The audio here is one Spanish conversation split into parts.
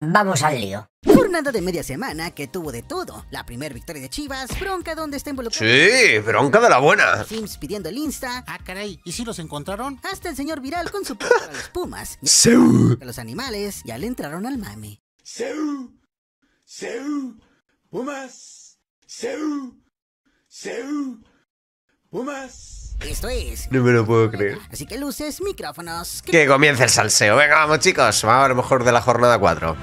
Vamos al lío. Jornada de media semana que tuvo de todo. La primera victoria de Chivas, bronca donde está involucrado. Sí, bronca de la buena. Sims pidiendo el Insta. Ah, caray, ¿y si los encontraron? Hasta el señor Viral con su para los Pumas. Seu. Los animales ya le entraron al mame. Seu, Seu, Pumas, Seu, Seu, Pumas. Esto es. No me lo puedo creer. Así que luces, micrófonos. Que comience el salseo. Venga, vamos chicos, vamos a ver lo mejor de la jornada 4.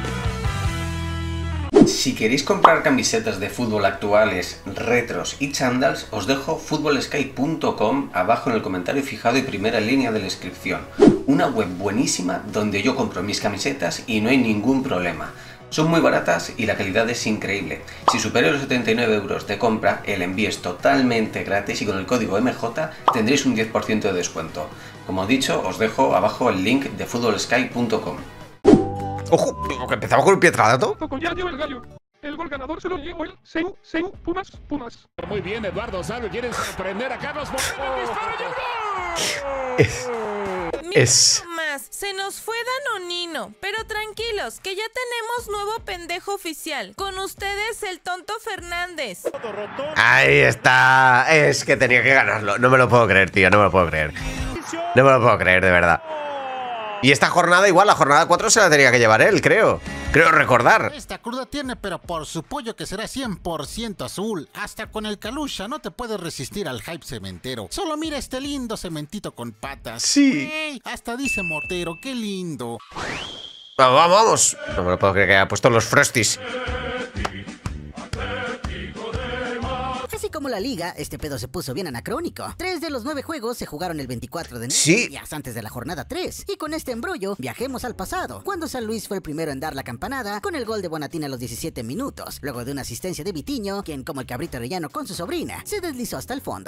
Si queréis comprar camisetas de fútbol actuales, retros y chándals, os dejo futbolsky.com abajo en el comentario fijado y primera línea de la descripción. Una web buenísima donde yo compro mis camisetas y no hay ningún problema. Son muy baratas y la calidad es increíble. Si supera los 79 euros de compra, el envío es totalmente gratis y con el código MJ tendréis un 10% de descuento. Como dicho, os dejo abajo el link de futbolsky.com. Ojo, que empezamos con el Pietradato. Con Yayo el gallo. El gol ganador se lo llevó el Seu, Pumas, Pumas. Muy bien, Eduardo Salvo, quieren sorprender a Carlos Es... Más, se nos fue Danonino, pero tranquilos, que ya tenemos nuevo pendejo oficial. Con ustedes el tonto Fernández. Ahí está. Es que tenía que ganarlo. No me lo puedo creer, tío, no me lo puedo creer. No me lo puedo creer, de verdad. Y esta jornada igual, la jornada 4 se la tenía que llevar él, creo. Creo recordar. Esta cruda tiene, pero por su pollo que será 100% azul. Hasta con el Kalusha no te puedes resistir al hype cementero. Solo mira este lindo cementito con patas. Sí. ¡Ey! Hasta dice mortero, qué lindo. Vamos, vamos, vamos. No me lo puedo creer que haya puesto los Frosties. Así como la liga, este pedo se puso bien anacrónico. 3 de los 9 juegos se jugaron el 24 de enero, sí, días antes de la jornada 3. Y con este embrollo, viajemos al pasado, cuando San Luis fue el primero en dar la campanada con el gol de Bonatín a los 17 minutos, luego de una asistencia de Vitiño, quien como el cabrito rellano con su sobrina, se deslizó hasta el fondo.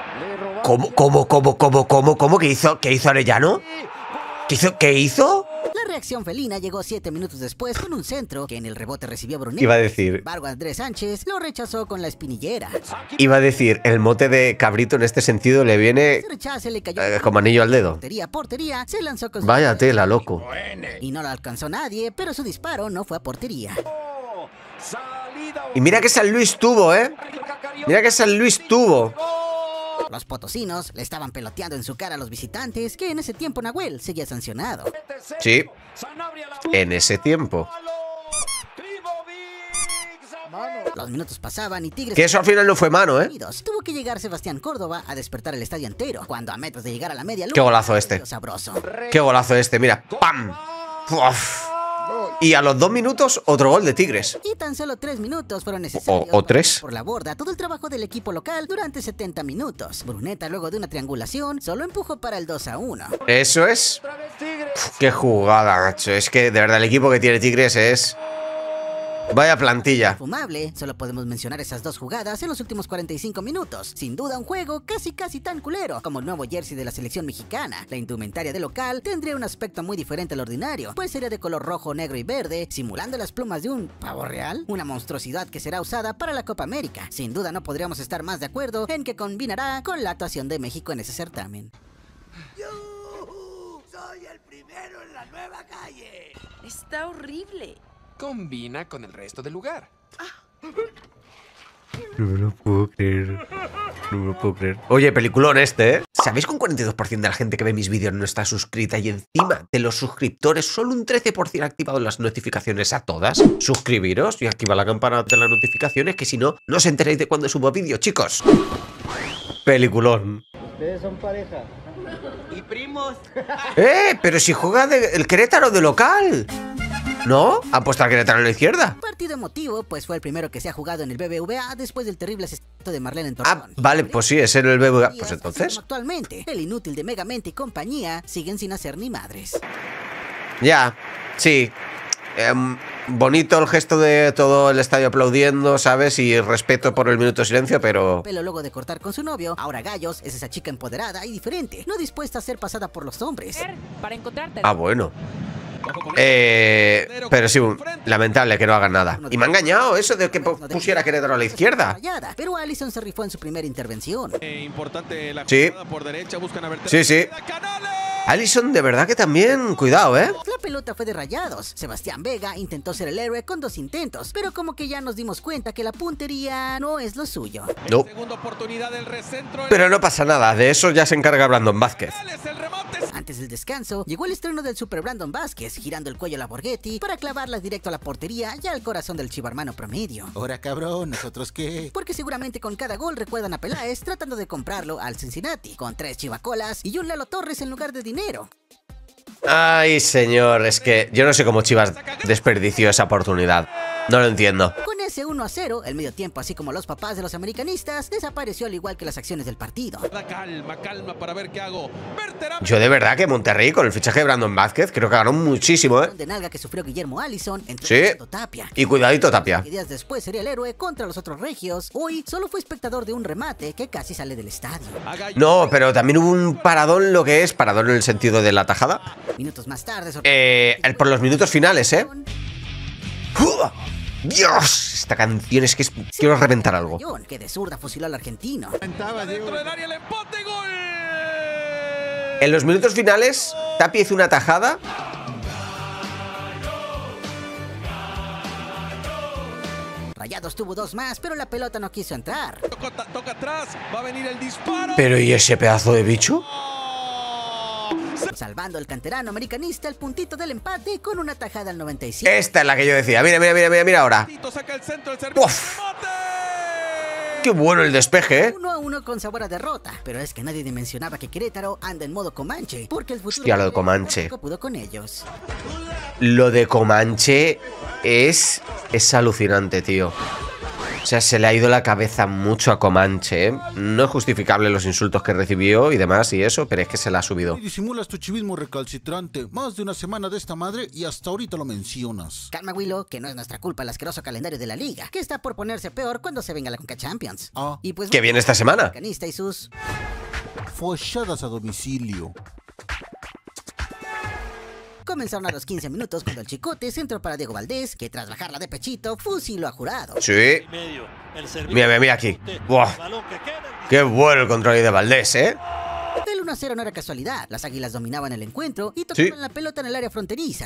¿Cómo? ¿Qué hizo Arellano? ¿Qué hizo? La reacción felina llegó 7 minutos después con un centro que en el rebote recibió Brunel. Iba a decir... Sin embargo, Andrés Sánchez lo rechazó con la espinillera. Iba a decir, el mote de cabrito en este sentido le viene Ese rechace le cayó como anillo al dedo. Portería, se lanzó con su... Vaya tela, loco. Y no lo alcanzó nadie, pero su disparo no fue a portería. Y mira que San Luis tuvo, ¿eh? Mira que San Luis tuvo. Los potosinos le estaban peloteando en su cara a los visitantes, que en ese tiempo Nahuel seguía sancionado. Sí, en ese tiempo. Los minutos pasaban y Tigres... Que eso al final no fue mano, ¿eh? Tuvo que llegar Sebastián Córdoba a despertar el estadio entero, cuando a metros de llegar a la media luna... Qué golazo este. Sabroso. Qué golazo este, mira. ¡Pam! ¡Uf! Y a los 2 minutos, otro gol de Tigres. Y tan solo 3 minutos fueron necesarios o 3. por la borda todo el trabajo del equipo local durante 70 minutos. Bruneta, luego de una triangulación, solo empujó para el 2-1. Eso es... Uf, qué jugada, macho. Es que de verdad el equipo que tiene Tigres es... Vaya plantilla. Fumable, solo podemos mencionar esas 2 jugadas en los últimos 45 minutos. Sin duda un juego casi tan culero como el nuevo jersey de la selección mexicana. La indumentaria del local tendría un aspecto muy diferente al ordinario, pues sería de color rojo, negro y verde, simulando las plumas de un pavo real, una monstruosidad que será usada para la Copa América. Sin duda no podríamos estar más de acuerdo en que combinará con la actuación de México en ese certamen. ¡Yo soy el primero en la nueva calle! Está horrible. Combina con el resto del lugar. No me lo puedo creer. No me lo puedo creer. Oye, peliculón este, ¿eh? ¿Sabéis que un 42% de la gente que ve mis vídeos no está suscrita y encima de los suscriptores solo un 13% ha activado las notificaciones a todas? Suscribiros y activa la campana de las notificaciones, que si no, no os enteréis de cuando subo vídeo, chicos. Peliculón. Ustedes son pareja. ¡Y primos! Pero si juega el Querétaro de local. ¿No? ¿Ha puesto al Querétaro a la izquierda? Partido emotivo, pues fue el primero que se ha jugado en el BBVA después del terrible asesinato de Marlene en Torreón. Ah, vale, pues sí, es en el BBVA. Pues entonces... Actualmente, el inútil de Megamente y compañía siguen sin hacer ni madres. Ya, sí. Bonito el gesto de todo el estadio aplaudiendo, ¿sabes? Y respeto por el minuto de silencio, pero luego de cortar con su novio, ahora Gallos es esa chica empoderada y diferente, no dispuesta a ser pasada por los hombres. Para encontrarte. Ah, bueno. Pero sí, lamentable que no hagan nada. Y me ha engañado eso de que pusiera Querétaro a la izquierda. Pero Alisson se rifó en su primera intervención. Importante la sí. Por derecha, buscan a sí. Alisson, de verdad que también, cuidado, ¿eh? La pelota fue de Rayados. Sebastián Vega intentó ser el héroe con 2 intentos, pero como que ya nos dimos cuenta que la puntería no es lo suyo. No. Pero no pasa nada, de eso ya se encarga Brandon Vázquez. Antes del descanso, llegó el estreno del Super Brandon Vázquez, girando el cuello a la Borghetti para clavarla directo a la portería y al corazón del chivarmano promedio. Ahora, cabrón, ¿nosotros qué? Porque seguramente con cada gol recuerdan a Peláez tratando de comprarlo al Cincinnati, con 3 chivacolas y un Lalo Torres en lugar de dinero. Ay, señor, es que yo no sé cómo Chivas desperdició esa oportunidad. No lo entiendo. Con ese 1-0, el medio tiempo, así como los papás de los americanistas, desapareció al igual que las acciones del partido. Calma para ver qué hago. Yo de verdad que Monterrey, con el fichaje de Brandon Vázquez, creo que ganó muchísimo, ¿eh? De nalga que sufrió Guillermo Alisson, entró Sí. Tapia. Y cuidadito Tapia. Y días después sería el héroe contra los otros regios. Hoy solo fue espectador de un remate que casi sale del estadio. No, pero también hubo un paradón, lo que es paradón en el sentido de la tajada. Minutos más tarde, Por los minutos finales, ¿eh? ¡Uah! ¡Dios! Esta canción es que quiero reventar algo. Que de zurda fusiló al argentino. Dentro del área el empate, gol. En los minutos finales, Tapia hizo una tajada. Rayados tuvo 2 más, pero la pelota no quiso entrar. Toca atrás, va a venir el disparo. Pero ¿y ese pedazo de bicho? Salvando el canterano americanista el puntito del empate con una tajada al 97. Esta es la que yo decía. Mira ahora. Saca el centro, el servicio. ¡Uf! ¡Qué bueno el despeje, eh! 1-1 con sabor a derrota, pero es que nadie dimensionaba que Querétaro anda en modo Comanche, porque el futuro Hostia, lo de Comanche. tampoco pudo con ellos. Lo de Comanche es alucinante, tío. O sea, se le ha ido la cabeza mucho a Comanche, ¿eh? No es justificable los insultos que recibió y demás y eso, pero es que se la ha subido. Y disimulas tu chivismo recalcitrante. Más de una semana de esta madre y hasta ahorita lo mencionas. Calma, Willow, que no es nuestra culpa el asqueroso calendario de la liga, que está por ponerse peor cuando se venga la Conca Champions. Ah. Y pues ¡Qué bien esta semana! Canista y sus Folladas a domicilio. comenzaron a los 15 minutos cuando el Chicote centró para Diego Valdés, que tras bajarla de pechito fusiló a Jurado. Sí. Mira aquí. Buah. Qué bueno el control ahí de Valdés, ¿eh? El 1-0 no era casualidad. Las Águilas dominaban el encuentro y tocaban la pelota en el área fronteriza.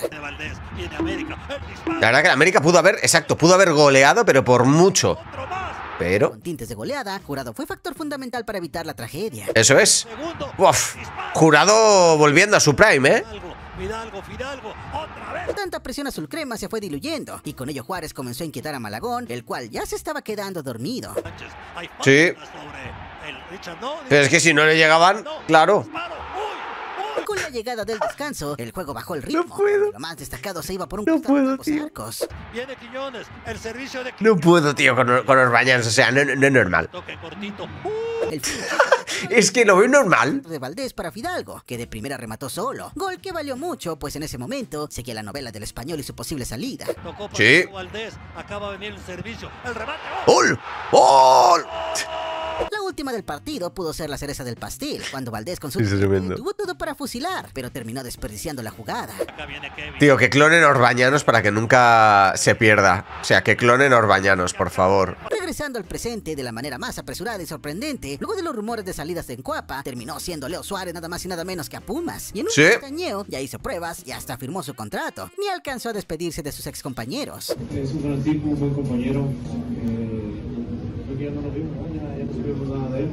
La verdad que la América pudo haber goleado, pero por mucho. Pero con tintes de goleada, Jurado fue factor fundamental para evitar la tragedia. Eso es. Uf, Jurado volviendo a su prime, ¿eh? Tanta presión azul crema se fue diluyendo y con ello Juárez comenzó a inquietar a Malagón, el cual ya se estaba quedando dormido. Sí. Pero es que si no le llegaban, claro. Con la llegada del descanso, el juego bajó el ritmo. No puedo. Lo más destacado se iba por un No puedo, de los arcos. Viene Quiñones, el servicio de No puedo, tío, con Orbañanos. O sea, no es normal. toque cortito. Es que lo veo normal. De Valdés para Fidalgo, que de primera remató solo. Gol que valió mucho, pues en ese momento seguía la novela del Español y su posible salida. Tocó para Sí. Valdés, acaba de venir el servicio, el remate. ¡Gol! ¡Gol! La última del partido pudo ser la cereza del pastel, cuando Valdés con su Es tremendo. tuvo todo para fusilar, pero terminó desperdiciando la jugada. Acá viene Kevin. Tío, que clonen Orbañanos para que nunca se pierda. O sea, que clonen Orbañanos, por favor. Regresando al presente de la manera más apresurada y sorprendente, luego de los rumores de salidas de Encuapa, terminó siendo Leo Suárez nada más y nada menos que a Pumas. Y en un Sí. cañeo ya hizo pruebas y hasta firmó su contrato. Ni alcanzó a despedirse de sus excompañeros. Es un gran tipo, un buen compañero. Creo que ya no nos vimos, ¿no? Ya no supimos nada de él.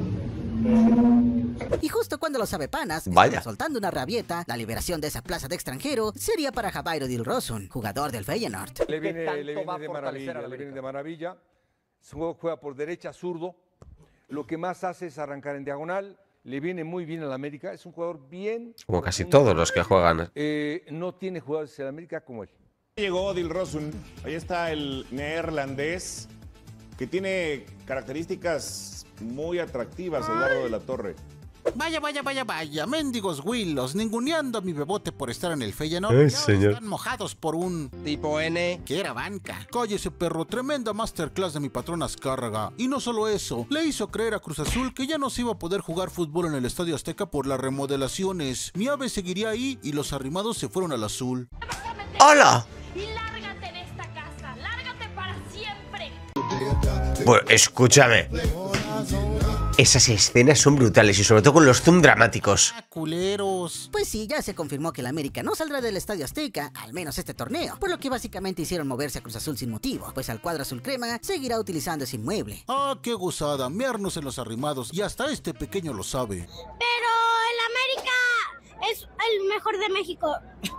Y justo cuando los avepanas Vaya. estaban soltando una rabieta, la liberación de esa plaza de extranjero sería para Jabairo Dilrosun, jugador del Feyenoord. Le viene de maravilla. Es un juego que juega por derecha, zurdo. Lo que más hace es arrancar en diagonal. Le viene muy bien al América. Es un jugador bien. Como casi todos los que juegan. No tiene jugadores en América como él. Llegó Dilrosun. Ahí está el neerlandés que tiene características muy atractivas, Eduardo de la Torre. Vaya, mendigos Willos, ninguneando a mi bebote por estar en el Feyenoord. Ay, Ya señor. Están mojados por un Tipo N. que era banca. Cállese, perro, tremenda masterclass de mi patrón Azcárraga. Y no solo eso, le hizo creer a Cruz Azul que ya no se iba a poder jugar fútbol en el Estadio Azteca por las remodelaciones. Mi ave seguiría ahí y los arrimados se fueron al azul. ¡Hola! Y lárgate de esta casa, lárgate para siempre. Bueno, escúchame. Esas escenas son brutales y sobre todo con los zoom dramáticos. Culeros. partidos. Pues sí, ya se confirmó que el América no saldrá del Estadio Azteca, al menos este torneo, por lo que básicamente hicieron moverse a Cruz Azul sin motivo, pues al cuadro azul crema seguirá utilizando ese inmueble. Ah, qué gozada, mearnos en los arrimados, y hasta este pequeño lo sabe. Pero el América es el mejor de México.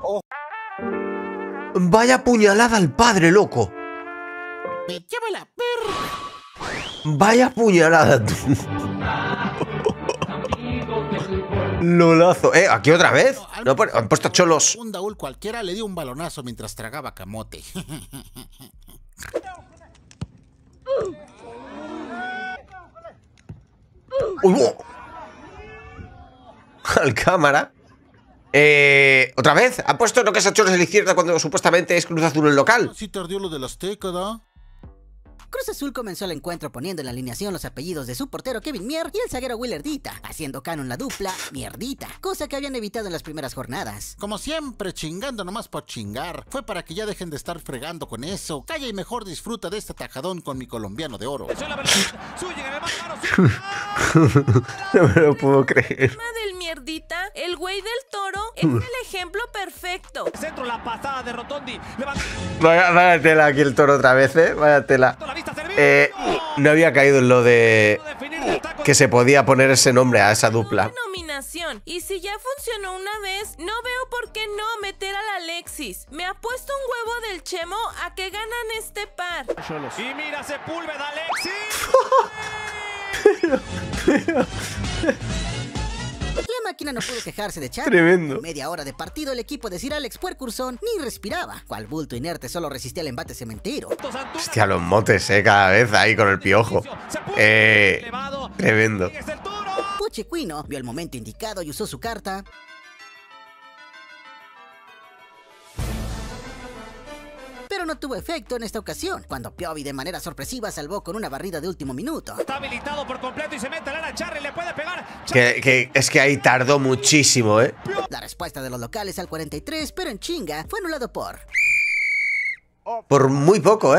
Vaya puñalada al padre, loco. ¡Me lleva la perra! Vaya puñalada, tú. Lolazo. ¿Aquí otra vez? No, han puesto cholos. Un Daúl cualquiera le dio un balonazo mientras tragaba camote. Al cámara. ¿Otra vez? ¿Ha puesto lo que es a cholos a la izquierda cuando supuestamente es Cruz Azul el local? Sí tardó lo del Azteca, ¿da? Cruz Azul comenzó el encuentro poniendo en la alineación los apellidos de su portero Kevin Mier y el zaguero Willardita, haciendo canon la dupla Mierdita, cosa que habían evitado en las primeras jornadas. Como siempre, chingando nomás por chingar. Fue para que ya dejen de estar fregando con eso. Calla y mejor disfruta de este tajadón con mi colombiano de oro. No me lo puedo creer. Del Mierdita, el güey del Toro, es el ejemplo perfecto. Centro, la pasada de Rotondi. Vaya tela aquí el Toro otra vez, Vaya tela. No había caído en lo de que se podía poner ese nombre a esa dupla. Nominación. Y si ya funcionó una vez, no veo por qué no meter al Alexis. Me ha puesto un huevo del Chemo a que ganan este par. Y mira Sepúlveda, Alexis. La máquina no pudo quejarse de Chávez. Tremendo. En media hora de partido, el equipo de Sir Alex Puercursón ni respiraba. Cual bulto inerte solo resistía el embate cementero. Hostia, los motes, cada vez ahí con el piojo. Tremendo. Pochequino vio el momento indicado y usó su carta. Pero no tuvo efecto en esta ocasión, cuando Piovi de manera sorpresiva salvó con una barrida de último minuto. Está habilitado por completo y se mete a Lara Charry, le puede pegar. Es que ahí tardó muchísimo, La respuesta de los locales al 43, pero en chinga, fue anulado por muy poco,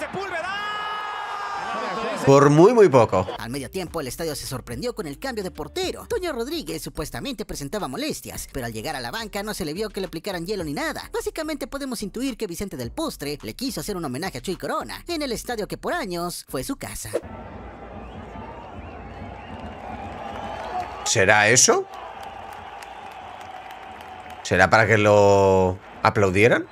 Por muy poco. Al medio tiempo, el estadio se sorprendió con el cambio de portero. Toño Rodríguez supuestamente presentaba molestias, pero al llegar a la banca no se le vio que le aplicaran hielo ni nada. Básicamente podemos intuir que Vicente del Postre le quiso hacer un homenaje a Chuy Corona, en el estadio que por años fue su casa. ¿Será eso? ¿Será para que lo aplaudieran?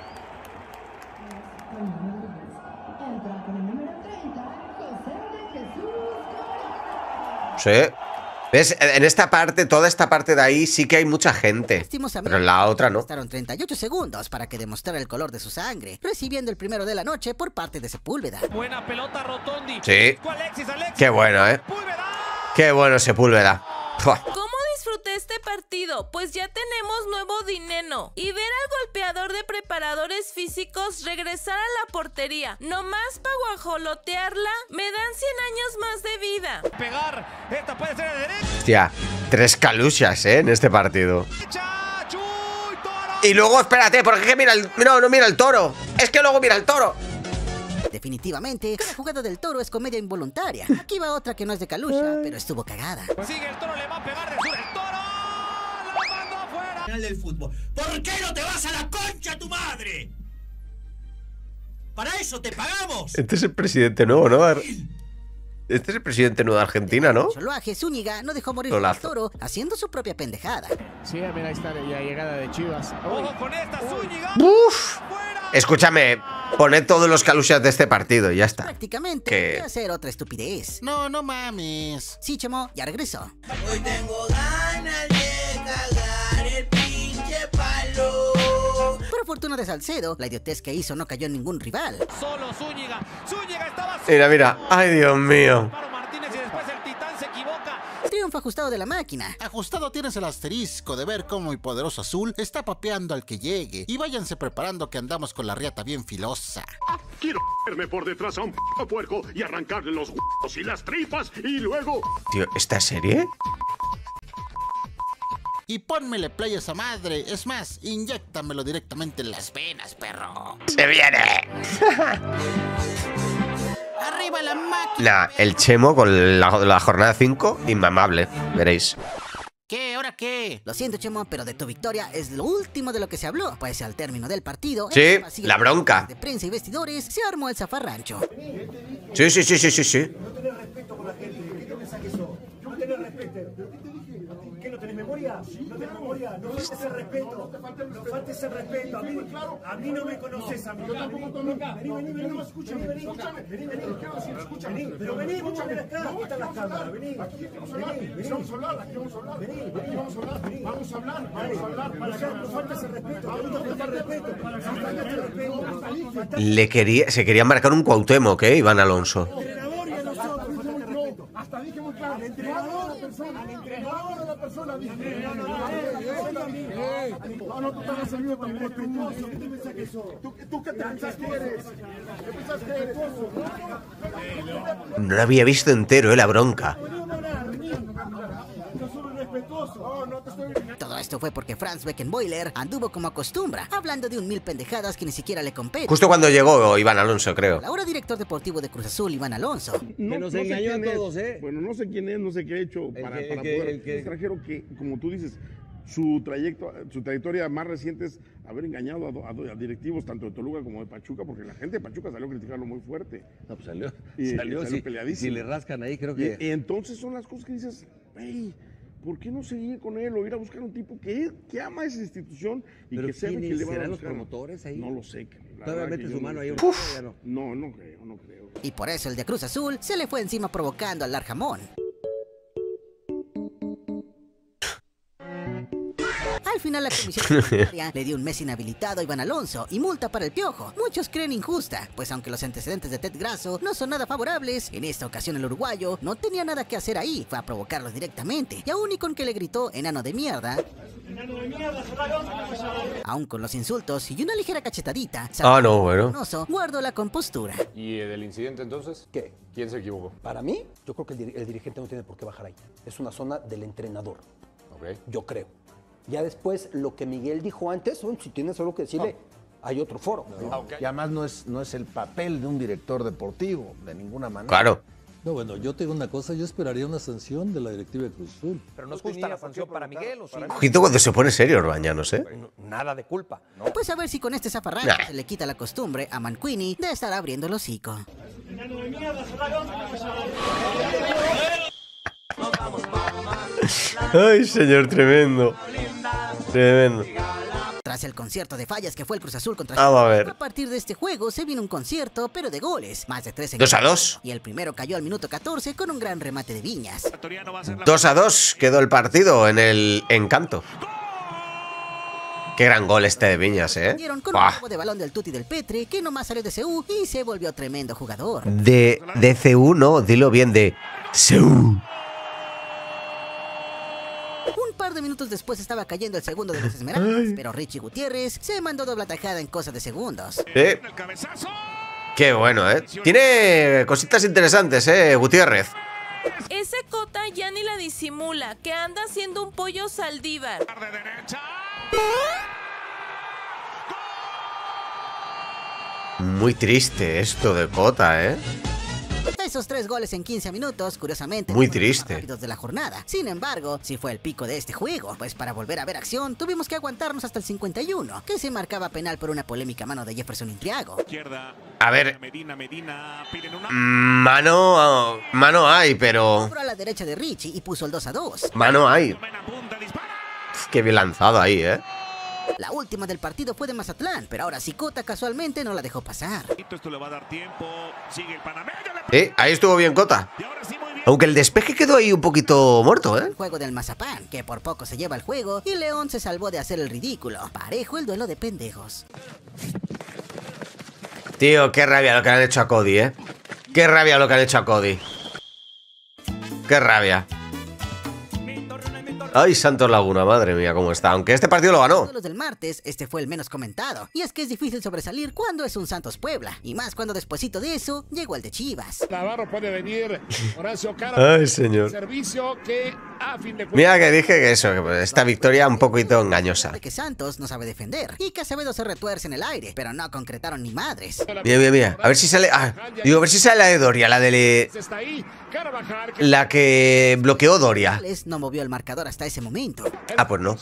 Sí. ¿Ves? En esta parte, toda esta parte de ahí sí que hay mucha gente. Pero en la otra no. Bastaron 38 segundos para que demostrara el color de su sangre, recibiendo el primero de la noche por parte de Sepúlveda. Buena pelota, Rotondi. Sí. Alexis. Qué bueno, Qué bueno Sepúlveda. ¿Cómo disfruté este partido? Pues ya tenemos nuevo dinero. Y ver al golpeador de preparadores físicos regresar a la portería, nomás para guajolotearla, me dan 100 años más de vida. Pegar, esta puede ser de derecha. Hostia, 3 caluchas, en este partido. Y luego, espérate, porque mira no mira el Toro. Es que luego mira el Toro. Definitivamente, cada jugada del Toro es comedia involuntaria. Aquí va otra que no es de calucha, pero estuvo cagada. Sigue el Toro, le va a pegar de sur. El Toro la mandó afuera. Final del fútbol. ¿Por qué no te vas a la concha tu madre? Para eso te pagamos. Este es el presidente nuevo, ¿no? Este es el presidente nuevo de Argentina, ¿no? Choloaje Zúñiga no dejó morir al Toro haciendo su propia pendejada. Sí, mira, ahí está la llegada de Chivas. Ojo con esta Zúñiga. ¡Uf! Escúchame, poned todos los caluchas de este partido y ya está. Prácticamente voy a hacer otra estupidez. No mames. Sí, Chemo, ya regresó. Hoy tengo ganas de cagar el pinche palo. Por fortuna de Salcedo, la idiotez que hizo no cayó en ningún rival. Solo Zúñiga. Zúñiga estaba. Mira. Ay, Dios mío. Martínez y después el Titán se equivoca. Triunfo ajustado de la máquina. Ajustado tienes el asterisco de ver cómo mi poderoso azul está papeando al que llegue. Y váyanse preparando que andamos con la riata bien filosa. Quiero verme por detrás a un puerco y arrancarle los huevos y las tripas y luego... Tío, ¿esta serie? Y pónmele play a esa madre. Es más, inyéctamelo directamente en las venas, perro. ¡Se viene! ¡Arriba la máquina! El Chemo con la jornada 5, inmamable, veréis. ¿Qué hora? ahora qué? Lo siento, Chemo, pero de tu victoria es lo último de lo que se habló. Pues al término del partido... Sí, la bronca. De prensa y vestidores se armó el zafarrancho. Sí. No tenés respeto por la gente. ¿Qué te pensás que sos? No tenés respeto. ¿Qué, no tenés memoria? No tenés memoria. No faltes el respeto. No faltes el respeto. A mí no me conoces a mí. Yo tampoco conozco. Vení, escúchame. Vení. Pero vení, vamos a ver acá. Aquí están las cámaras. Vení. Vamos a hablar. No faltes el respeto. No faltes el respeto. Se quería marcar un Cuauhtémoc, Iván Alonso. Hasta dije muy claro, al entrenador a la persona, no, tú estás servido tan respetuoso. ¿Qué te pensás que sos? ¿Tú qué te pensás que eres? ¿Qué pensás que eres? No lo había visto entero, la bronca. Todo esto fue porque Franz Beckenbauer anduvo como acostumbra, hablando de 1000 pendejadas que ni siquiera le competen. Justo cuando llegó Iván Alonso, creo. Ahora director deportivo de Cruz Azul, Iván Alonso. Que nos engañó a todos, Bueno, no sé quién es, no sé qué ha hecho para poder... Un extranjero que, como tú dices, su trayectoria más reciente es haber engañado a directivos tanto de Toluca como de Pachuca, porque la gente de Pachuca salió a criticarlo muy fuerte. No, pues salió sí, peleadísimo. Si le rascan ahí, creo que... Y entonces son las cosas que dices, hey, ¿por qué no seguir con él o ir a buscar un tipo que ama esa institución y que sabe que le van a buscar? ¿Serán los promotores ahí? No lo sé. ¿Todavía mete su mano ahí? No creo. Y por eso el de Cruz Azul se le fue encima provocando al Larjamón. Al final la comisión le dio un mes inhabilitado a Iván Alonso y multa para el Piojo. Muchos creen injusta, pues aunque los antecedentes de Ted Grasso no son nada favorables, en esta ocasión el uruguayo no tenía nada que hacer ahí, fue a provocarlos directamente, y aún y con que le gritó enano de mierda, aún con los insultos y una ligera cachetadita, guardó la compostura. ¿Y del incidente entonces? ¿Qué? ¿Quién se equivocó? Para mí, yo creo que el dirigente no tiene por qué bajar ahí. Es una zona del entrenador. Okay. Yo creo. Ya después, lo que Miguel dijo antes, si tienes algo que decirle, hay otro foro. Y además no es el papel de un director deportivo, de ninguna manera. Claro. No, bueno, yo te digo una cosa, yo esperaría una sanción de la directiva de Cruz Azul. ¿Pero nos gusta la sanción para Miguel o sí? Ojito cuando se pone serio Orbañanos, Nada de culpa. Pues a ver si con este zafarrancho se le quita la costumbre a Mancuini de estar abriendo el hocico. Ay, señor, tremendo. Tras el concierto de fallas que fue el Cruz Azul contra Vamos a ver. A partir de este juego se vino un concierto, pero de goles, más de 3 2-2. Y el primero cayó al minuto 14 con un gran remate de Viñas. 2-2 quedó el partido en el Encanto. Qué gran gol este de Viñas, Con un robo de balón del Tuti del Petre, que nomás salió de CU y se volvió tremendo jugador. De CU, no, dilo bien, de CU. Un par de minutos después estaba cayendo el segundo de los Esmeraldas, pero Richie Gutiérrez se mandó doble tajada en cosa de segundos. Qué bueno, Tiene cositas interesantes, Gutiérrez. Ese Cota ya ni la disimula, que anda haciendo un pollo Saldívar. Muy triste esto de Cota, Esos 3 goles en 15 minutos, curiosamente, muy triste. De la jornada. Sin embargo, sí fue el pico de este juego, pues para volver a ver acción tuvimos que aguantarnos hasta el 51, que se marcaba penal por una polémica mano de Jefferson Intriago. A ver, mano hay, pero... A la derecha de Richie y puso el 2-2. Mano hay. Qué bien lanzado ahí, La última del partido fue de Mazatlán, pero ahora Cota casualmente no la dejó pasar. Esto le va a dar tiempo. Sigue el panameño. Ahí estuvo bien Cota. Aunque el despeje quedó ahí un poquito muerto, El juego del Mazapán, que por poco se lleva el juego, y León se salvó de hacer el ridículo. Parejo el duelo de pendejos. Tío, qué rabia lo que han hecho a Cody, Qué rabia lo que han hecho a Cody. Qué rabia. Ay, Santos Laguna, madre mía, cómo está. Aunque este partido lo ganó. Los del martes, este fue el menos comentado. Y es que es difícil sobresalir cuando es un Santos Puebla. Y más cuando despuesito de eso, llegó el de Chivas. Navarro puede venir, Horacio Cara. Ay, señor. Servicio que Mira que dije que eso, que esta victoria un poquito engañosa. Que Santos no sabe defender y que Acevedo se retuerce en el aire, pero no concretaron ni madres. Mira. A ver si sale. Digo, a ver si sale la de Doria, la que bloqueó Doria. No movió el marcador hasta ese momento. Pues no.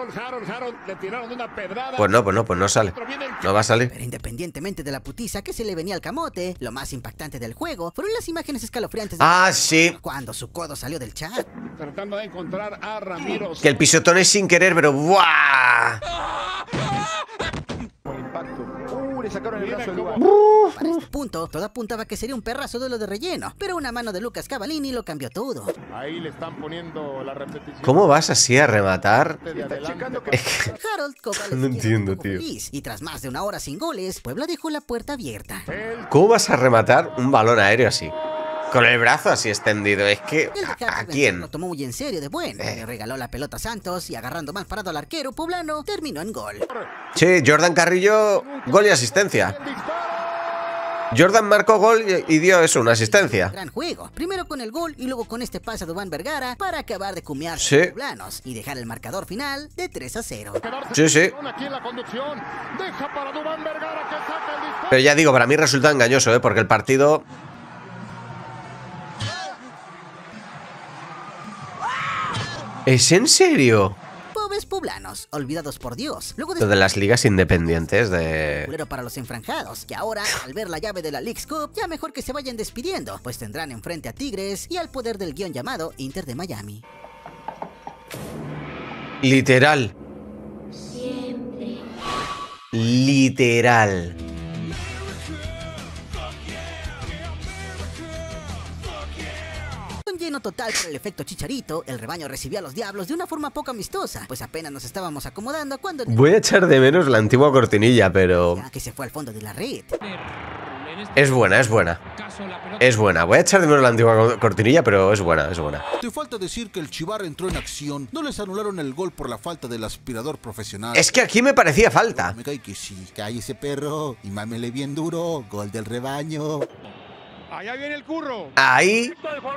Pues no sale. No va a salir. Pero independientemente de la putiza que se le venía al camote, lo más impactante del juego fueron las imágenes escalofriantes de sí. Cuando su codo salió del chat. Tratando de encontrar a Ramiro. Que el pisotón es sin querer, pero ¡buah! Le sacaron el brazo del Para este punto, todo apuntaba que sería un perrazo duelo de relleno, pero una mano de Lucas Cavallini lo cambió todo. Ahí le están poniendo la repetición. ¿Cómo vas así a rematar? Harold no entiendo, tío. Feliz, y tras más de una hora sin goles, Puebla dejó la puerta abierta. ¿Cómo vas a rematar un balón aéreo así? Con el brazo así extendido, es que... ¿A quién? Lo tomó muy en serio de buen. Le regaló la pelota a Santos y agarrando mal parado al arquero poblano, terminó en gol. Sí, Jordan Carrillo, gol y asistencia. Jordan marcó gol y dio eso, una asistencia. Gran juego. Primero con el gol y luego con este pase a Duván Vergara para acabar de cumear a los poblanos y dejar el marcador final de 3-0. Sí. Pero ya digo, para mí resulta engañoso, porque el partido... ¿Es en serio? Pobres poblanos, olvidados por Dios. Luego de las ligas independientes de... Para los enfranjados, que ahora, al ver la llave de la Leagues Cup, ya mejor que se vayan despidiendo, pues tendrán enfrente a Tigres y al poder del guión llamado Inter de Miami. Literal. Siempre. Literal. Lleno total por el efecto Chicharito, el rebaño recibió a los Diablos de una forma poco amistosa, pues apenas nos estábamos acomodando cuando... Voy a echar de menos la antigua cortinilla, pero... que se fue al fondo de la red. Es buena. Es buena. Voy a echar de menos la antigua cortinilla, pero es buena. Te falta decir que el Chivar entró en acción. No les anularon el gol por la falta del aspirador profesional. Es que aquí me parecía falta. Me cae que sí. Cállese, perro. Y mámele bien duro. Gol del rebaño. Allá viene el curro. Ahí.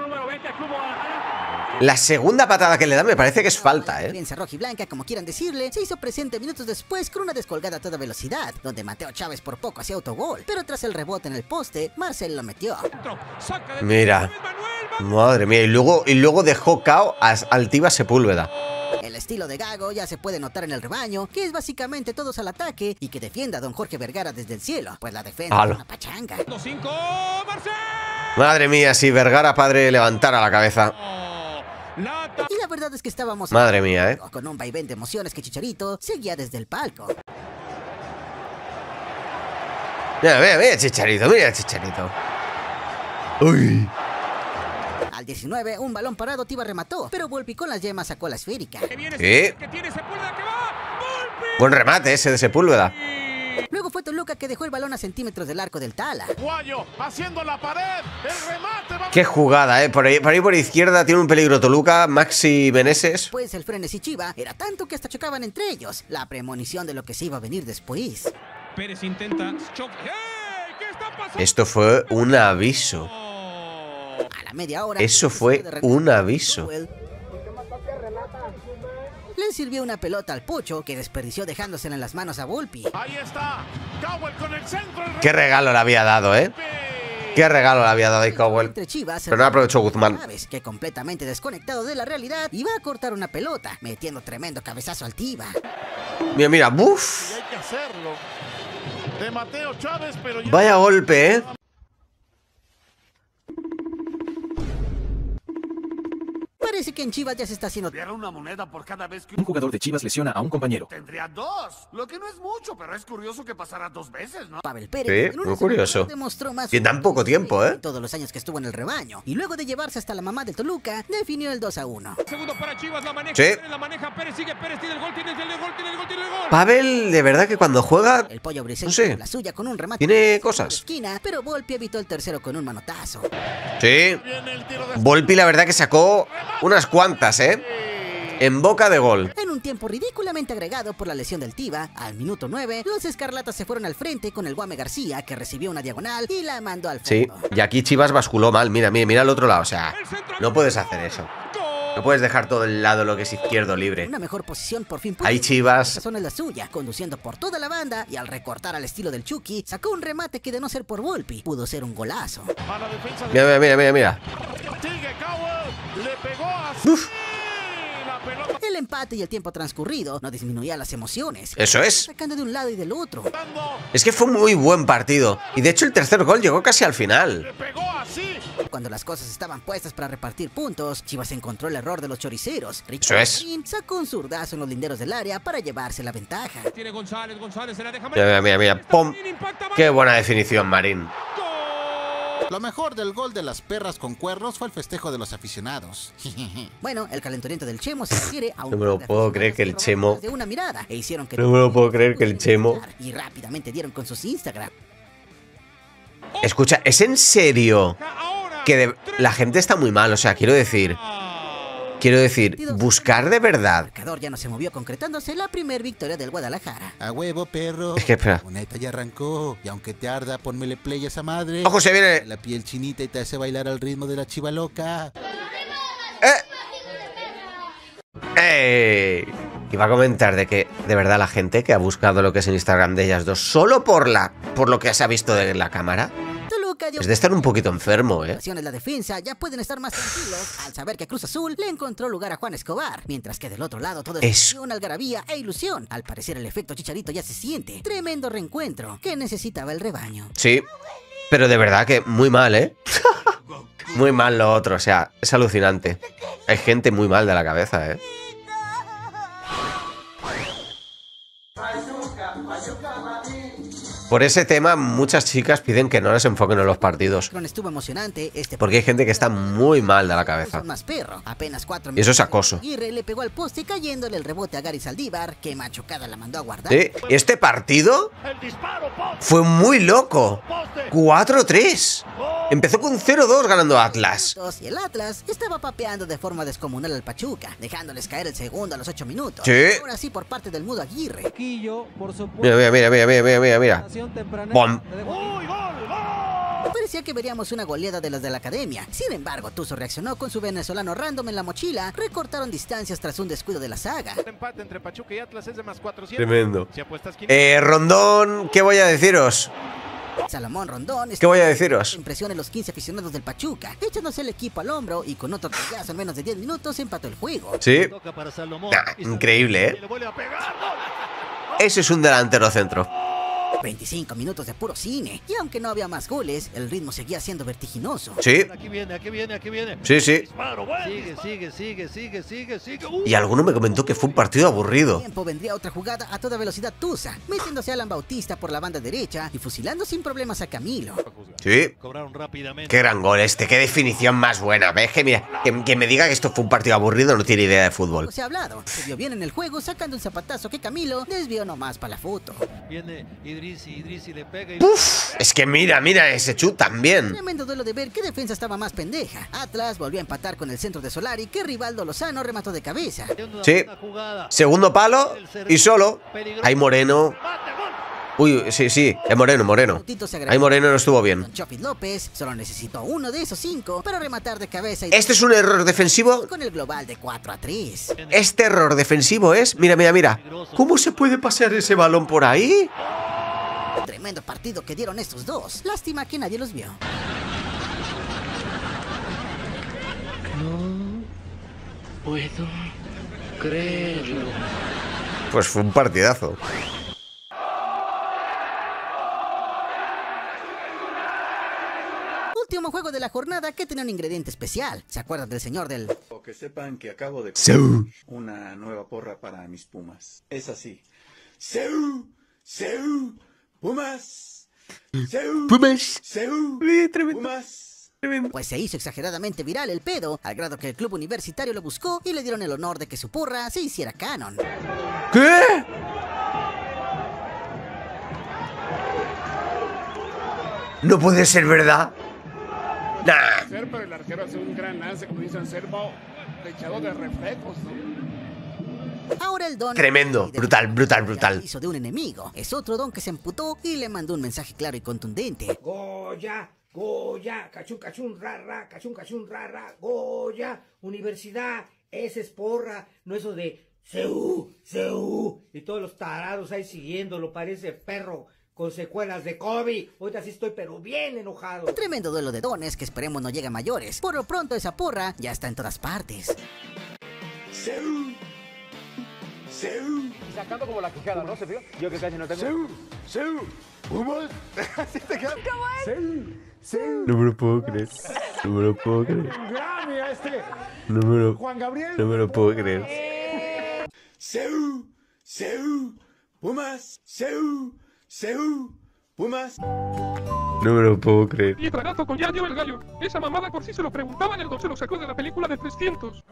La segunda patada que le da me parece que es falta, La experiencia rojiblanca, como quieran decirle, se hizo presente minutos después con una descolgada a toda velocidad, donde Mateo Chávez por poco hacía autogol, pero tras el rebote en el poste, Marcel lo metió. Mira. Madre mía, y luego dejó cao a Altiva Sepúlveda. El estilo de Gago ya se puede notar en el rebaño, que es básicamente todos al ataque y que defienda a don Jorge Vergara desde el cielo, pues la defensa es una pachanga. Madre mía, si Vergara padre levantara la cabeza. Y la verdad es que estábamos... Madre mía, con un vaivén de emociones que Chicharito seguía desde el palco. Mira, Chicharito. Uy. Al 19, un balón parado Tiva remató, pero Volpi con las yemas sacó la esférica. Buen remate ese de Sepúlveda. Luego fue Toluca que dejó el balón a centímetros del arco del Tala. Guayo haciendo la pared, el remate. Qué jugada, por ahí por izquierda tiene un peligro Toluca, Maxi Meneses. Pues el frenesí Chiva era tanto que hasta chocaban entre ellos. La premonición de lo que se iba a venir después. Pérez intenta choque. ¡Hey! ¿Qué está pasando? Esto fue un aviso. A la media hora. Eso fue un aviso. Le sirvió una pelota al Pocho, que desperdició dejándosela en las manos a Volpi. Ahí está. Cowell con el centro. Qué regalo le había dado, Qué regalo le había dado a Cowell. Pero no aprovechó Guzmán. Que completamente desconectado de la realidad, iba a cortar una pelota, metiendo tremendo cabezazo al Tiva. Mira, ¡buf! Hay que hacerlo. De Mateo Chávez, pero ya... Vaya golpe, Parece que en Chivas ya se está haciendo... una moneda por cada vez que un jugador de Chivas lesiona a un compañero. Tendría dos, lo que no es mucho, pero es curioso que pasara 2 veces, ¿no? Pavel Pérez, sí, muy curioso. Demostró más y en tan poco tiempo, todos los años que estuvo en el rebaño. Y luego de llevarse hasta la mamá del Toluca, definió el 2-1. Segundo para Chivas, la maneja, sí. La maneja Pérez, sigue Pérez, tiene el gol, tiene el gol. Pavel, de verdad que cuando juega, el pollo Briseño, no sé, la suya con un remate tiene cosas. Esquina, pero Volpi evitó el tercero con un manotazo. Sí. Volpi la verdad que sacó unas cuantas, en boca de gol. En un tiempo ridículamente agregado por la lesión del Tiva, al minuto 9, los escarlatas se fueron al frente con el Guame García, que recibió una diagonal y la mandó al fondo. Sí, y aquí Chivas basculó mal. Mira al otro lado, o sea, no puedes hacer eso. No puedes dejar todo el lado lo que es izquierdo libre. Una mejor posición por fin. Ahí Chivas. Esa zona es la suya, conduciendo por toda la banda y al recortar al estilo del Chucky, sacó un remate que de no ser por Volpi, pudo ser un golazo. Mira. Uf. El empate y el tiempo transcurrido no disminuía las emociones. Eso es. Sacando de un lado y del otro. Es que fue un muy buen partido. Y de hecho el tercer gol llegó casi al final. Cuando las cosas estaban puestas para repartir puntos, Chivas encontró el error de los choriceros. Eso es. Sacó un zurdazo en los linderos del área para llevarse la ventaja. Tiene González se la deja. Mira. ¡Pum! Qué buena definición, Marín. Lo mejor del gol de las perras con cuernos fue el festejo de los aficionados. Bueno, el calenturiento del Chemo se refiere a un... No me lo puedo creer que el Chemo... de una mirada e hicieron que... No me lo puedo creer que el Chemo... Y rápidamente dieron con sus Instagram. Escucha, ¿es en serio que la gente está muy mal? O sea, quiero decir, buscar de verdad. El marcador ya no se movió, concretándose la primer victoria del Guadalajara. A huevo, perro. Es que espera. Una neta ya arrancó. Y aunque te arda, pónmele play a esa madre. ¡Ojo, se viene! La piel chinita y te hace bailar al ritmo de la chiva loca. Iba a comentar de que, de verdad, la gente que ha buscado lo que es en Instagram de ellas dos solo por lo que se ha visto de la cámara, es de estar un poquito enfermo, ¿eh? La defensa ya pueden estar más tranquilos al saber que Cruz Azul le encontró lugar a Juan Escobar, mientras que del otro lado todo es emoción, algarabía e ilusión. Al parecer el efecto Chicharito ya se siente. Tremendo reencuentro que necesitaba el rebaño. Sí, pero de verdad que muy mal, ¿eh? Muy mal lo otro, o sea, es alucinante. Hay gente muy mal de la cabeza, ¿eh? Por ese tema, muchas chicas piden que no les enfoquen en los partidos. Estuvo emocionante porque hay gente que está muy mal de la cabeza. Más perro. Apenas 4 y eso es acoso. Aguirre le pegó al poste cayéndole el rebote a Gary Saldívar, que machucada la mandó a guardar. Sí, este partido fue muy loco. 4-3. Empezó con 0-2 ganando Atlas. Y el Atlas estaba papeando de forma descomunal al Pachuca, dejándoles caer el segundo a los 8 minutos. Sí. Ahora sí por parte del mudo Aguirre. Mira. ¡Bom! Parecía que veríamos una goleada de las de la academia. Sin embargo, Tuzo reaccionó con su venezolano random en la mochila. Recortaron distancias tras un descuido de la saga. El empate entre Pachuca y Atlas es de más 400. Tremendo. Rondón, ¿qué voy a deciros? Salomón Rondón. ¿Qué voy a deciros? Impresiona a los 15 aficionados del Pachuca, echándose el equipo al hombro y con otro trillazo en menos de 10 minutos empató el juego. Sí. Increíble, ¿eh? Ese es un delantero centro. 25 minutos de puro cine. Y aunque no había más goles, el ritmo seguía siendo vertiginoso. Sí. Aquí viene. Sí. Sigue. Y alguno me comentó que fue un partido aburrido. Tiempo vendría otra jugada a toda velocidad Tusa, metiéndose a Alan Bautista por la banda derecha y fusilando sin problemas a Camilo. Sí. Qué gran gol este, qué definición más buena. ¿Ves? Que mira, que me diga que esto fue un partido aburrido no tiene idea de fútbol. Se ha hablado. Se vio bien en el juego sacando un zapatazo que Camilo desvió nomás para la foto. Viene Idrissi le pega y... ¡Uf! Es que mira ese chut también. Tremendo duelo de ver qué defensa estaba más pendeja. Atlas volvió a empatar con el centro de Solari, que Rivaldo Lozano remató de cabeza. Sí. Segundo palo y solo. Ahí Moreno. Uy, sí, es Moreno. Ahí Moreno no estuvo bien. Chofit López solo necesitó uno de esos 5 para rematar de cabeza. ¿Este es un error defensivo? Con el global de 4-3. Este error defensivo es... Mira. ¿Cómo se puede pasar ese balón por ahí? Tremendo partido que dieron estos dos. Lástima que nadie los vio. No puedo creerlo. Pues fue un partidazo. Último juego de la jornada que tenía un ingrediente especial. ¿Se acuerdan del señor del...? Que sepan que acabo de una nueva porra para mis Pumas. Es así. Pumas. Pumas. Pues se hizo exageradamente viral el pedo, al grado que el club universitario lo buscó y le dieron el honor de que su porra se hiciera canon. ¿Qué? No puede ser verdad. Nah. Pero el arquero hace un gran lance, como dicen, Servo, echado de reflejos, ¿no? Ahora el don... Tremendo, brutal. Hizo de un enemigo. Es otro don que se emputó y le mandó un mensaje claro y contundente. Goya, cachún, ra, cachún, ra, Goya, universidad, Ese es porra, no eso de Seú, Seú, y todos los tarados ahí siguiéndolo, parece perro con secuelas de COVID. Ahorita sí estoy pero bien enojado. Un tremendo duelo de dones que esperemos no llegue a mayores. Por lo pronto esa porra ya está en todas partes. Seú, Seú. Sacando como la quijada, ¿no? ¿Se fija? Yo que casi no tengo. Seú, Seú, Pumas. Así te quedas. ¿Cómo es? Seú, Seú. No me lo puedo creer. No me lo puedo creer. Grammy a este. No me lo, Juan Gabriel. no me lo puedo creer. Seú, Seú, Pumas, Seú, Seú, Pumas. No me lo puedo creer. Y tragazo con Yayo el gallo. Esa mamada por si se lo preguntaban, el don se lo sacó de la película de 300.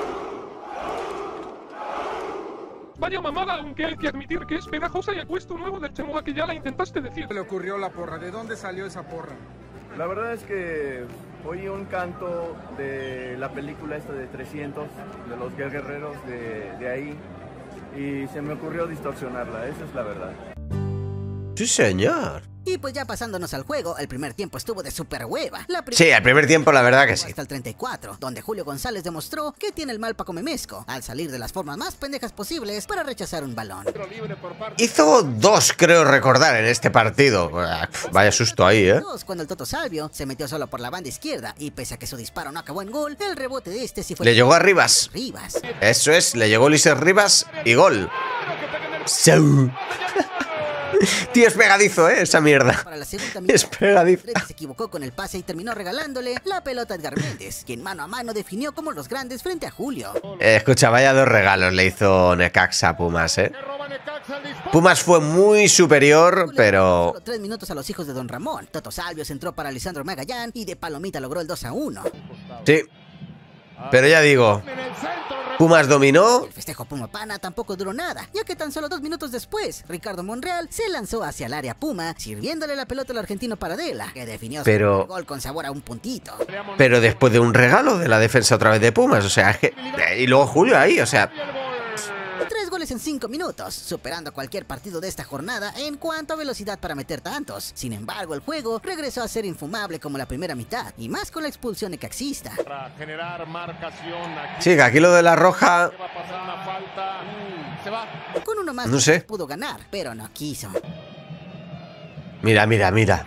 Vaya mamada, aunque hay que admitir que es pegajosa y acuesto nuevo del Chemoa que ya la intentaste decir. Le ocurrió la porra. ¿De dónde salió esa porra? La verdad es que oí un canto de la película esta de 300, de los guerreros de ahí, y se me ocurrió distorsionarla, esa es la verdad. Sí, señor. Y pues ya pasándonos al juego, el primer tiempo estuvo de super hueva. Sí, el primer tiempo la verdad que sí. Hasta el 34, donde Julio González demostró que tiene el mal Paco Memesco, al salir de las formas más pendejas posibles para rechazar un balón. Hizo 2, creo recordar, en este partido. Vaya susto ahí, ¿eh? Cuando el Toto Salvio se metió solo por la banda izquierda y pese a que su disparo no acabó en gol, el rebote de este sí fue... Le llegó a Rivas. Eso es, le llegó Ulises Rivas y gol. ¡Sau! Tío, es pegadizo, esa mierda. Para la segunda es pegadizo. Se equivocó con el pase y terminó regalándole la pelota a Edgar Méndez, quien mano a mano definió como los grandes frente a Julio. Escucha, vaya 2 regalos le hizo Necaxa a Pumas, Pumas fue muy superior, pero... Solo 3 minutos a los hijos de Don Ramón. Toto Salvios entró para Lisandro Magallán y de palomita logró el 2-1. Sí. Pero ya digo, Pumas dominó. El festejo Puma Pana tampoco duró nada, ya que tan solo 2 minutos después, Ricardo Monreal se lanzó hacia el área Puma, sirviéndole la pelota al argentino Paradela, que definió su gol con sabor a un puntito. Pero después de un regalo de la defensa otra vez de Pumas, o sea, es que... Y luego Julio ahí, o sea... 3 goles en 5 minutos, superando cualquier partido de esta jornada en cuanto a velocidad para meter tantos. Sin embargo, el juego regresó a ser infumable como la primera mitad, y más con la expulsión necaxista. Para generar marcación aquí. Sí, que aquí lo de la roja... Va a pasar una falta. Se va. Con uno más no sé. Pudo ganar, pero no quiso. Mira, mira, mira.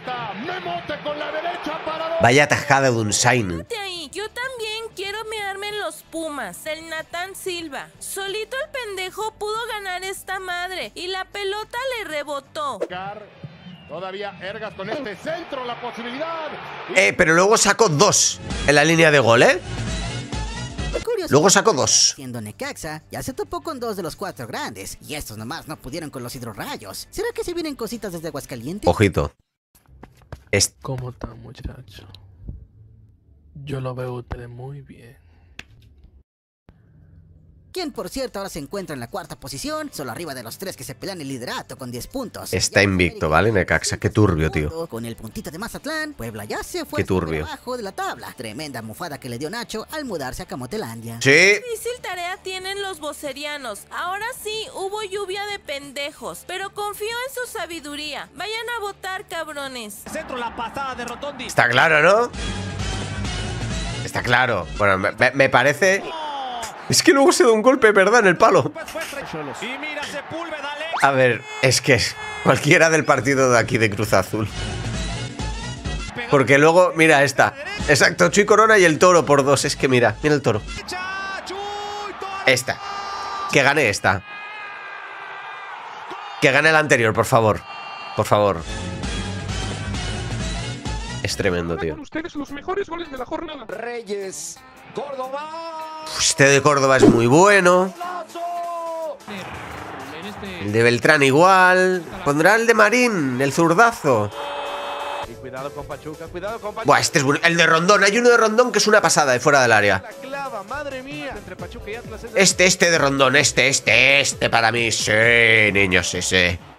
Vaya tajada de un Sain. Yo también quiero mearme en los Pumas, el Natán Silva. Solito el pendejo pudo ganar esta madre y la pelota le rebotó. Todavía Ergas con este centro, la posibilidad. Pero luego sacó 2 en la línea de gol, Luego sacó 2. Siendo Necaxa, ya se topó con 2 de los 4 grandes, y estos nomás no pudieron con los hidrorrayos. ¿Será que se vienen cositas desde Aguascalientes? Ojito. ¿Cómo está, muchacho? Yo lo veo a ustedes muy bien. Quien por cierto ahora se encuentra en la 4ª posición, solo arriba de los 3 que se pelean el liderato con 10 puntos. Está invicto, ¿vale, Necaxa? Qué turbio, tío. Con el puntito de Mazatlán, Puebla ya se fue abajo de la tabla. Tremenda mufada que le dio Nacho al mudarse a Camotelandia. Sí. Qué difícil tarea tienen los vocerianos. Ahora sí, hubo lluvia de pendejos, pero confío en su sabiduría. Vayan a votar, cabrones. Centro, la pasada de Rotondi. Está claro, ¿no? Está claro. Bueno, me parece... Es que luego se da un golpe, ¿verdad? En el palo. Y mira, Sepúlveda, a ver, es que cualquiera del partido de aquí de Cruz Azul. Porque luego, mira esta. Exacto, Chuy Corona y el Toro por 2. Es que mira el Toro. Esta. Que gane esta. Que gane la anterior, por favor. Por favor. Es tremendo, tío. Con ustedes los mejores goles de la jornada. Reyes, Córdoba. Este de Córdoba es muy bueno. El de Beltrán igual. Pondrá el de Marín, el zurdazo. Y cuidado con Pachuca, cuidado con Pachuca. Buah, este es bueno. El de Rondón, hay uno de Rondón que es una pasada de fuera del área. La clava, madre mía. Entre Pachuca y Atlas. Este de Rondón, este para mí. Sí, niños, sí.